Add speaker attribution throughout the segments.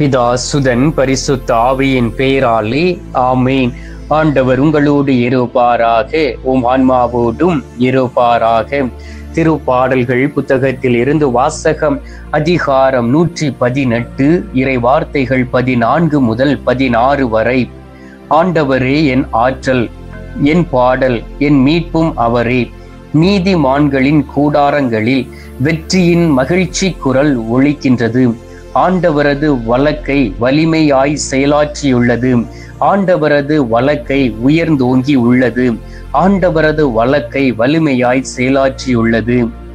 Speaker 1: பிதா சுதன் பரிசுத்த ஆவியின் பெயராலே ஆமேன். ஆண்டவர் உங்களோடு இருப்பாராக, உம் ஆன்மாவோடும் இருப்பாராக. திருப்பாடல்கள் புத்தகத்தில் இருந்து வாசகம். அதிகாரம் 118, இறை வார்த்தைகள் 14 முதல் 16 வரை. ஆண்டவரே என் ஆற்றல், என் பாடல், என் மீட்பும் அவரே. நீதிமான்களின் கூடாரங்களில் வெற்றியின் மகிழ்ச்சி குரல் ஒலிக்கின்றது. ஆண்டவரது வழக்கை வலிமையாய் செயலாற்றியுள்ளது. ஆண்டவரது வழக்கை உயர்ந்தோங்கி உள்ளது. ஆண்டவரது வழக்கை வலிமையாய் செயலாற்றியுள்ளது.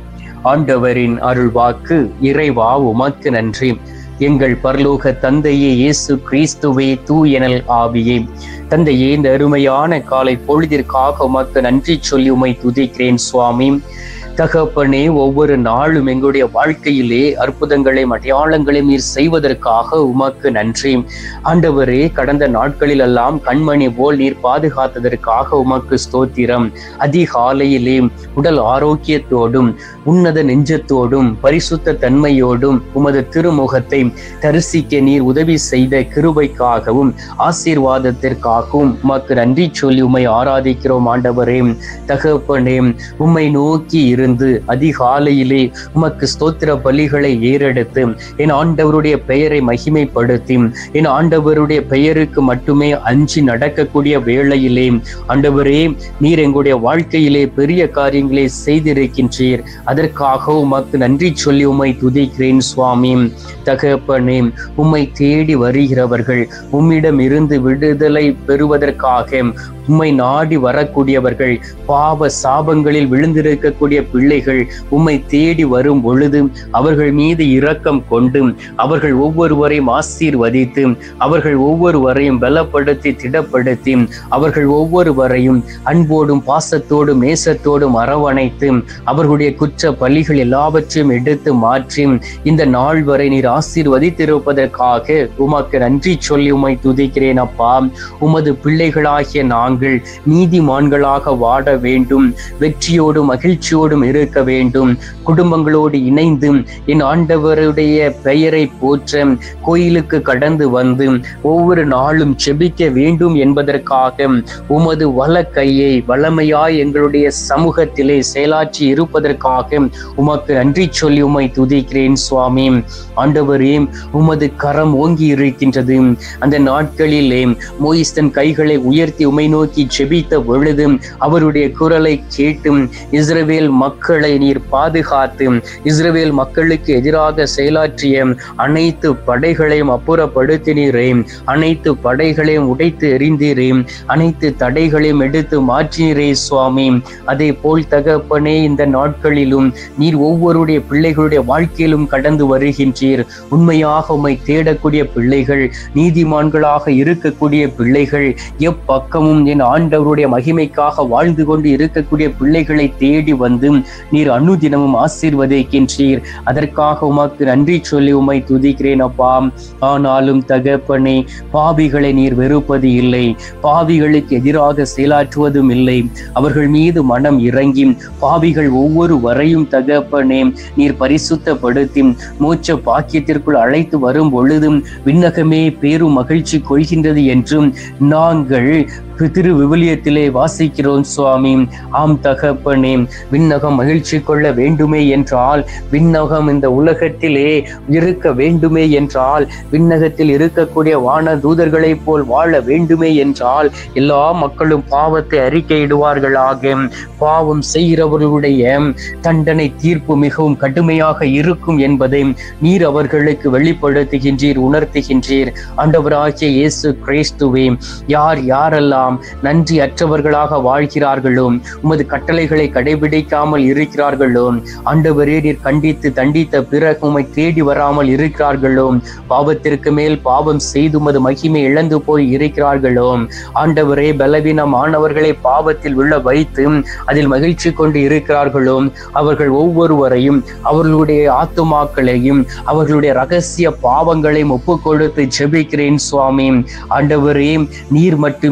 Speaker 1: ஆண்டவரின் அருள்வாக்கு. இறைவா உமக்கு நன்றி. எங்கள் பரலோக தந்தையே, இயேசு கிறிஸ்துவே, தூயனல் ஆவியே. தந்தையே, இந்த அருமையான காலை பொழுதிற்காக உமக்கு நன்றி சொல்லி உம்மை துதிக்கிறேன் சுவாமி. தகப்பனே, ஒவ்வொரு நாளும் எங்களுடைய வாழ்க்கையிலே அற்புதங்களையும் அடையாளங்களையும் நீர் செய்வதற்காக உமக்கு நன்றி. ஆண்டவரே, கடந்த நாட்களில் எல்லாம் கண்மணி போல் நீர் பாதுகாத்ததற்காக உமக்கு ஸ்தோத்திரம். அதிகாலையிலே உடல் ஆரோக்கியத்தோடும் உன்னத நெஞ்சத்தோடும் பரிசுத்த தன்மையோடும் உமது திருமுகத்தை தரிசிக்க நீர் உதவி செய்த கிருபைக்காகவும் ஆசீர்வாதத்திற்காகவும் உமக்கு நன்றி சொல்லி உம்மை ஆராதிக்கிறோம். ஆண்டவரே, தகப்பனே, உம்மை நோக்கி அதிகாலையிலே உமக்கு ஸ்தோத்திர பலிகளை ஏறெடுத்து என் ஆண்டவருடைய பெயரை மகிமைப்படுத்தி என் ஆண்டவருடைய பெயருக்கு மட்டுமே அஞ்சி நடக்கக்கூடிய வேளையிலே ஆண்டவரே, நீர் எங்களுடைய வாழ்க்கையிலே பெரிய காரியங்களை செய்திருக்கின்றீர். அதற்காக உமக்கு நன்றி சொல்லி உம்மை துதிக்கிறேன் சுவாமி. தகப்பனே, உம்மை தேடி வருகிறவர்கள், உம்மிடம் இருந்து விடுதலை பெறுவதற்காக உம்மை நாடி வரக்கூடியவர்கள், பாவ சாபங்களில் விழுந்திருக்கக்கூடிய பிள்ளைகள் உம்மை தேடி வரும் பொழுது அவர்கள் மீது இரக்கம் கொண்டு அவர்கள் ஒவ்வொருவரையும் ஆசீர்வதித்து அவர்கள் ஒவ்வொருவரையும் பலப்படுத்தி திடப்படுத்தி அவர்கள் ஒவ்வொருவரையும் அன்போடும் பாசத்தோடும் நேசத்தோடும் அரவணைத்து அவர்களுடைய குற்ற பலிகள் எல்லாவற்றையும் எடுத்து மாற்றி இந்த நாள் வரை நீர் ஆசீர்வதித்திருப்பதற்காக உமக்கு நன்றி சொல்லி உம்மை துதிக்கிறேன் அப்பா. உமது பிள்ளைகளாகிய நாங்கள் நீதிமான்களாக வாழ வேண்டும், வெற்றியோடும் மகிழ்ச்சியோடும் இருக்க வேண்டும், குடும்பங்களோடு இணைந்து என் ஆண்டவருடைய பெயரை போற்ற கோயிலுக்கு கடந்து வந்து ஒவ்வொரு நாளும் செபிக்க வேண்டும் என்பதற்காக உமது வலக்கையை வல்லமையாய் எங்களுடைய சமூகத்திலே செயலாற்றி இருப்பதற்காக உமக்கு நன்றி சொல்லி உம்மை துதிக்கிறேன் சுவாமி. ஆண்டவரே, உமது கரம் ஓங்கி இருக்கின்றது. அந்த நாட்களிலே மோயிஸ் தன் கைகளை உயர்த்தி உம்மை நோக்கி செபித்த பொழுது அவருடைய குரலை கேட்டு இஸ்ரவேல் மக்களை நீர் பாதுகாத்து இஸ்ரவேல் மக்களுக்கு எதிராக செயலாற்றிய அனைத்து படைகளையும் அப்புறப்படுத்தினீரே, அனைத்து படைகளையும் உடைத்து எறிந்தீரே, அனைத்து தடைகளையும் எடுத்து மாற்றினீரே சுவாமி. அதே போல் தகப்பனே, இந்த நாட்களிலும் நீர் ஒவ்வொருடைய பிள்ளைகளுடைய வாழ்க்கையிலும் கடந்து வருகின்றீர். உண்மையாக உம்மை தேடக்கூடிய பிள்ளைகள், நீதிமான்களாக இருக்கக்கூடிய பிள்ளைகள், எப்பக்கமும் என் ஆண்டவருடைய மகிமைக்காக வாழ்ந்து கொண்டு இருக்கக்கூடிய பிள்ளைகளை தேடி வந்து நீர் அனுதினமும் ஆசீர்வதிக்கின்றீர். அதற்காக உமக்கு நன்றி சொல்லி உம்மை துதிக்கிறேன் அப்பா. ஆனாலும் தகப்பனே, பாவிகளை நீர் வெறுப்பது இல்லை, பாவிகளுக்கு எதிராக செயலாற்றுவதும் இல்லை. அவர்கள் மீது மனம் இறங்கி பாவிகள் ஒவ்வொரு வரையும் தகப்பனே நீர் பரிசுத்தப்படுத்தி மோட்ச பாக்கியத்திற்குள் அழைத்து வரும் பொழுதும் விண்ணகமே பேரும் மகிழ்ச்சி கொள்கின்றது என்றும் நாங்கள் திரு விவிலியத்திலே வாசிக்கிறோம் சுவாமி. ஆம் தகப்பனே, விண்ணகம் மகிழ்ச்சி கொள்ள வேண்டுமே என்றால், விண்ணகம் இந்த உலகத்திலே இருக்க வேண்டுமே என்றால், விண்ணகத்தில் இருக்கக்கூடிய வான தூதர்களை போல் வாழ வேண்டுமே என்றால் எல்லா மக்களும் பாவத்தை அறிக்கையிடுவார்களாக. பாவம் செய்கிறவர்களுடைய தண்டனை தீர்ப்பு மிகவும் கடுமையாக இருக்கும் என்பதை நீர் அவர்களுக்கு வெளிப்படுத்துகின்றீர், உணர்த்துகின்றீர். ஆண்டவராகிய இயேசு கிறிஸ்துவே, யார் யாரெல்லாம் நன்றி அற்றவர்களாக வாழ்கிறார்களோ, உமது கட்டளைகளை கடைபிடிக்காமல் இருக்கிறார்களோ, ஆண்டவரே நீர் கண்டித்து தண்டித்த பிறகு உம்மை தேடி வராமல் இருக்கிறார்களோ, பாவத்திற்கு மேல் பாவம் செய்து உமது மகிமை இழந்து போய் இருக்கிறார்களோ, ஆண்டவரே பலவீனமானவர்களை பாவத்தில் விழ வைத்து அதில் மகிழ்ச்சி கொண்டு இருக்கிறார்களோ, அவர்கள் ஒவ்வொருவரையும் அவர்களுடைய ஆத்துமாக்களையும் அவர்களுடைய ரகசிய பாவங்களையும் ஒப்புக் கொடுத்து ஜெபிக்கிறேன் சுவாமி. ஆண்டவரே, நீர் மட்டுமே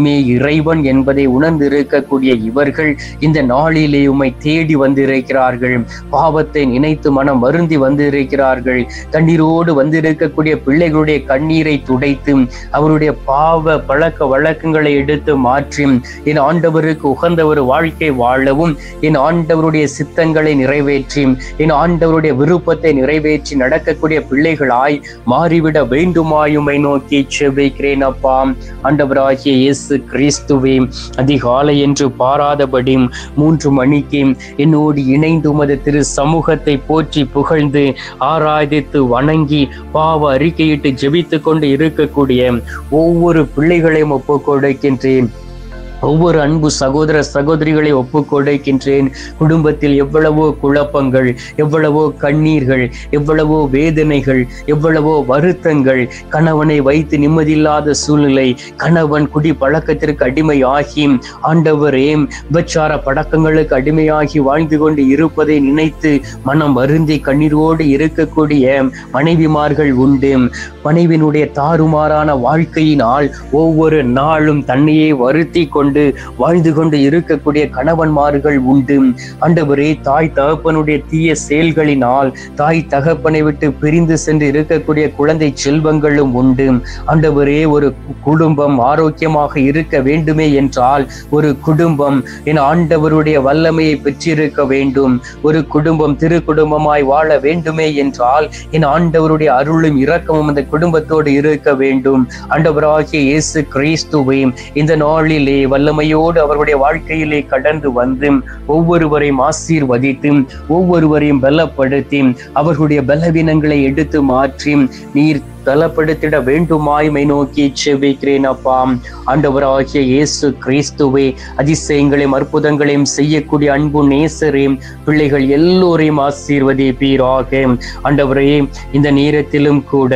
Speaker 1: இறைவன் என்பதை உணர்ந்திருக்கக்கூடிய இவர்கள் இந்த நாளிலே உம்மை தேடி வந்திருக்கிறார்கள். பாவத்தை நினைத்து மனம் வருந்தி வந்திருக்கிறார்கள். கண்ணீரோடு வந்திருக்கக்கூடிய பிள்ளைகளுடைய கண்ணீரை துடைத்து அவருடைய பாவ பழக்க வழக்கங்களை எடுத்து மாற்றி என் ஆண்டவருக்கு உகந்த ஒரு வாழ்க்கை வாழவும், என் ஆண்டவருடைய சித்தங்களை நிறைவேற்றி, என் ஆண்டவருடைய விருப்பத்தை நிறைவேற்றி நடக்கக்கூடிய பிள்ளைகளாய் மாறிவிட வேண்டுமாயுமை நோக்கி செபிக்கிறேன் அப்பா. ஆண்டவராகிய இயேசு கிறிஸ்துவே, அதிகாலை என்று பாராதபடி 3 மணிக்கு என்னோடு இணைந்து உமது திரு சமூகத்தை போற்றி புகழ்ந்து ஆராதித்து வணங்கி பாவ அறிக்கையிட்டு ஜெபித்து கொண்டு இருக்கக்கூடிய ஒவ்வொரு பிள்ளைகளையும் ஒப்புக் கொடுக்கின்றேன். ஒவ்வொரு அன்பு சகோதர சகோதரிகளை ஒப்புக் கொடுக்கின்றேன். குடும்பத்தில் எவ்வளவோ குழப்பங்கள், எவ்வளவோ கண்ணீர்கள், எவ்வளவோ வேதனைகள், எவ்வளவோ வருத்தங்கள், கணவனை வைத்து நிம்மதியில்லாத சூழ்நிலை, கணவன் குடி பழக்கத்திற்கு அடிமையாகி ஆண்டவரே விபச்சார பழக்கங்களுக்கு அடிமையாகி வாழ்ந்து கொண்டு இருப்பதை நினைத்து மனம் வருந்தி கண்ணீரோடு இருக்கக்கூடிய மனைவிமார்கள் உண்டு. மனைவியினுடைய தாறுமாறான வாழ்க்கையினால் ஒவ்வொரு நாளும் தன்னையே வருத்தி கொண்டு வாழ்ந்து கொண்டு இருக்கக்கூடிய கணவன்மார்கள் உண்டு. ஆண்டவரே, தாய் தகப்பனுடைய தீய செயல்களினால் தாய் தகப்பனை விட்டு பிரிந்து சென்று இருக்கக்கூடிய குழந்தை செல்வங்களும் உண்டு. ஆண்டவரே, ஒரு குடும்பம் ஆரோக்கியமாக இருக்க வேண்டுமே என்றால், ஒரு குடும்பம் என் ஆண்டவருடைய வல்லமையை பெற்றிருக்க வேண்டும். ஒரு குடும்பம் திரு குடும்பமாய் வாழ வேண்டுமே என்றால் என் ஆண்டவருடைய அருளும் இரக்கமும் அந்த குடும்பத்தோடு இருக்க வேண்டும். ஆண்டவராகிய இயேசு கிறிஸ்துவே, இந்த நாளிலே வல்லமையோடு அவர்களுடைய வாழ்க்கையிலே கடந்து வந்து ஒவ்வொருவரையும் ஆசீர்வதித்து ஒவ்வொருவரையும் பலப்படுத்தி அவர்களுடைய பலவீனங்களை எடுத்து மாற்றி நீர் பலப்படுத்திட வேண்டுமாய்மை நோக்கி செபிக்கிறேன் அப்பா. ஆண்டவராகிய இயேசு கிறிஸ்துவே, அதிசயங்களையும் அற்புதங்களையும் செய்யக்கூடிய அன்பு நேசரே, பிள்ளைகள் எல்லோரையும் ஆசீர்வதிப்பீராக. ஆண்டவரே, இந்த நேரத்திலும் கூட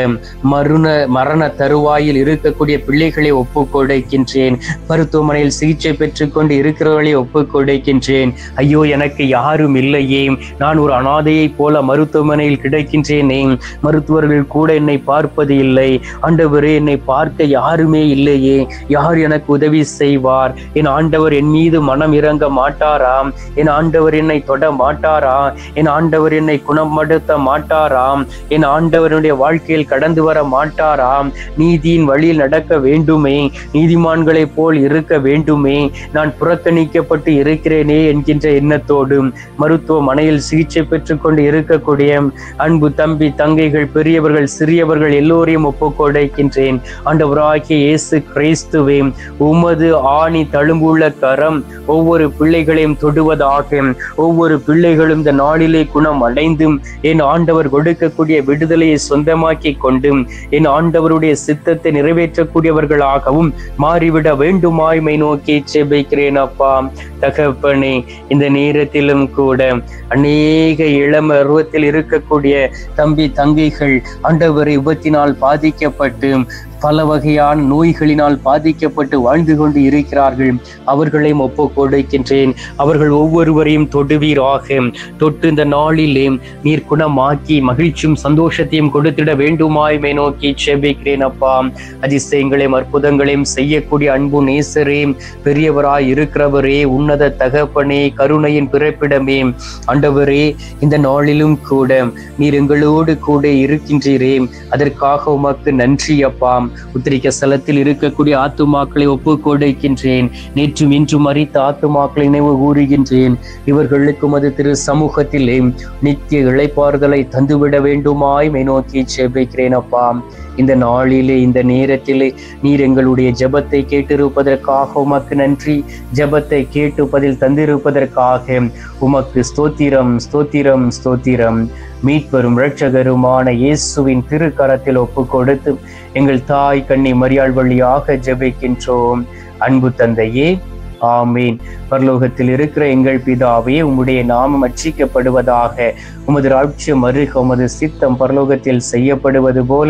Speaker 1: மரண தருவாயில் இருக்கக்கூடிய பிள்ளைகளை ஒப்புக் கொடுக்கின்றேன். மருத்துவமனையில் சிகிச்சை பெற்றுக் கொண்டு இருக்கிறவர்களை ஒப்புக் கொடுக்கின்றேன். ஐயோ, எனக்கு யாரும் இல்லையே, நான் ஒரு அனாதையை போல மருத்துவமனையில் கிடைக்கின்றேனே, மருத்துவர்கள் கூட என்னை பார்ப்பது இல்லை. ஆண்டவரே, என்னை பார்க்க யாருமே இல்லையே, யார் எனக்கு உதவி செய்வார்? என் ஆண்டவர் என் மீது மனம் இறங்க மாட்டாராம்? என் ஆண்டவர் என்னை தொட மாட்டாரா? என் ஆண்டவர் என்னை குணப்படுத்த மாட்டாராம்? என் ஆண்டவருடைய வாழ்க்கையில் கடந்து வர மாட்டாராம்? நீதியின் வழியில் நடக்க வேண்டுமே, நீதிமான்களை போல் இருக்க வேண்டுமே, நான் புறக்கணிக்கப்பட்டு இருக்கிறேனே என்கின்ற எண்ணத்தோடு மருத்துவமனையில் சிகிச்சை பெற்றுக் கொண்டு இருக்கக்கூடிய அன்பு தம்பி தங்கைகள், பெரியவர்கள், சிறியவர்கள் எல்லோரையும் ஒப்புக்கொடுக்கின்றேன். ஆண்டவராகிய இயேசு கிறிஸ்துவே, உமது ஆணி தழும்புள்ள கரம் ஒவ்வொரு பிள்ளைகளையும் தொடுவதாக. ஒவ்வொரு பிள்ளைகளும் இந்த நாளிலே குணம் அடைந்தும் என் ஆண்டவர் கொடுக்கக்கூடிய விடுதலையை சொந்தமாக்கி கொண்டு என் ஆண்டவருடைய சித்தத்தை நிறைவேற்றக்கூடியவர்களாகவும் மாறிவிட வேண்டுமாய்மை நோக்கி செபிக்கிறேன் அப்பா. தகப்பனே, இந்த நேரத்திலும் கூட அநேக இளம் பருவத்தில் இருக்கக்கூடிய தம்பி தங்கைகள் ஆண்டவரை விபத்தினால் பாதிக்கப்பட்டு பல வகையான நோய்களினால் பாதிக்கப்பட்டு வாழ்ந்து கொண்டு இருக்கிறார்கள். அவர்களையும் ஒப்புக் கொடுக்கின்றேன். அவர்கள் ஒவ்வொருவரையும் தொடுவீராக. தொட்டு இந்த நாளிலே நீர் குணமாக்கி மகிழ்ச்சியும் சந்தோஷத்தையும் கொடுத்திட வேண்டுமாய்மை நோக்கி செபிக்கிறேன் அப்பா. அதிசயங்களையும் அற்புதங்களையும் செய்யக்கூடிய அன்பு நேசரே, பெரியவராய் இருக்கிறவரே, உன்னத தகப்பனே, கருணையின் பிறப்பிடமே, ஆண்டவரே, இந்த நாளிலும் கூட நீர் எங்களோடு கூட இருக்கின்றீரே, அதற்காக உமக்கு நன்றி அப்பா. உத்திரிக்க ஸ்தலத்தில் இருக்கக்கூடிய ஆத்துமாக்களை ஒப்புக் கொடுக்கின்றேன். நேற்றும் இன்றும் மரித்த ஆத்துமாக்களை நினைவு கூறுகின்றேன். இவர்களுக்கும் அது திரு சமூகத்திலே நித்திய இளைப்பாறுதலை தந்துவிட வேண்டுமாய் நோக்கி செபிக்கிறேன் அப்பா. இந்த நாளிலே, இந்த நேரத்திலே நீர் எங்களுடைய ஜெபத்தை கேட்டிருப்பதற்காக உமக்கு நன்றி. ஜெபத்தை கேட்டு பதில் தந்திருப்பதற்காக உமக்கு ஸ்தோத்திரம், ஸ்தோத்திரம், ஸ்தோத்திரம். மீட்பெரும் இரட்சகருமான இயேசுவின் திருக்கரத்தில் ஒப்பு கொடுத்து எங்கள் தாய் கன்னி மரியாள் வழியாக ஜெபிக்கின்றோம். அன்பு தந்தையே, ஆமீன். பரலோகத்தில் இருக்கிற எங்கள் பிதாவே, உம்முடைய நாமம் அர்ச்சிக்கப்படுவதாக. உமது ராஜ்யம் வருக. உமது சித்தம் பரலோகத்தில் செய்யப்படுவது போல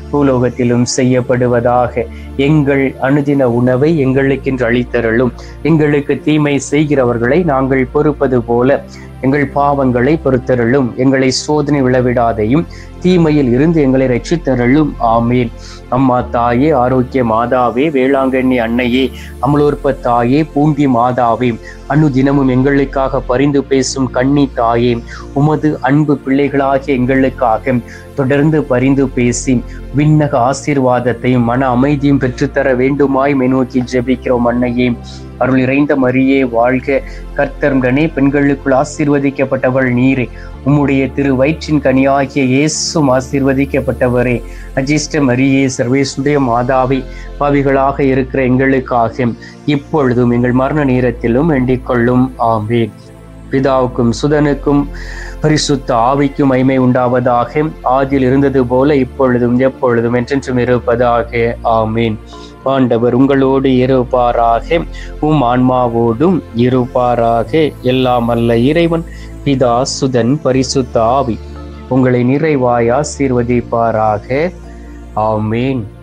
Speaker 1: பூலோகத்திலும் செய்யப்படுவதாக. எங்கள் அனுதின உணவை எங்களுக்கென்று அளித்தருளும். எங்களுக்கு தீமை செய்கிறவர்களை நாங்கள் பொறுப்பது போல எங்கள் பாவங்களை பொறுத்தருளும். எங்களை சோதனை விழவிடாதையும் தீமையில் இருந்து எங்களை ரட்சித்தருளும். ஆமீன். அம்மா தாயே, ஆரோக்கிய மாதாவே, வேளாங்கண்ணி அன்னையே, அமலோற்ப தாயே, பூண்டி மாதாவே, அனுதினமும் எங்களுக்காக பரிந்து பேசும் கன்னி தாயே, உமது அன்பு பிள்ளைகளாகிய எங்களுக்காக தொடர்ந்து பரிந்து பேசி விண்ணக ஆசீர்வாதத்தையும் மன அமைதியும் பெற்றுத்தர வேண்டுமாய் நோக்கி ஜெபிக்கிறோம். அன்னையே, அருள் இறைந்த மரியே வாழ்க. கர்த்தருடனே பெண்களுக்குள் ஆசீர்வதிக்கப்பட்டவள் நீரே. உம்முடைய திரு வயிற்றின் கனியாகிய இயேசும் ஆசீர்வதிக்கப்பட்டவரே. அஜிஷ்ட மரியே, சர்வேசுடைய மாதாவே, பாவிகளாக இருக்கிற எங்களுக்காக இப்பொழுதும் எங்கள் மரண நேரத்திலும் வேண்டிக் கொள்ளும். ஆமென். பிதாவுக்கும் சுதனுக்கும் பரிசுத்த ஆவிக்கும் மகிமை உண்டாவதாக. ஆதியில் இருந்தது போல இப்பொழுதும் எப்பொழுதும் என்றென்றும் இருப்பதாக. ஆமீன். ஆண்டவர் உங்களோடு இருப்பாராக, உம் ஆன்மாவோடும் இருப்பாராக. எல்லாம் அல்ல இறைவன் பிதா, சுதன், பரிசுத்த ஆவி உங்களை நிறைவாய் ஆசீர்வதிப்பாராக. ஆமீன்.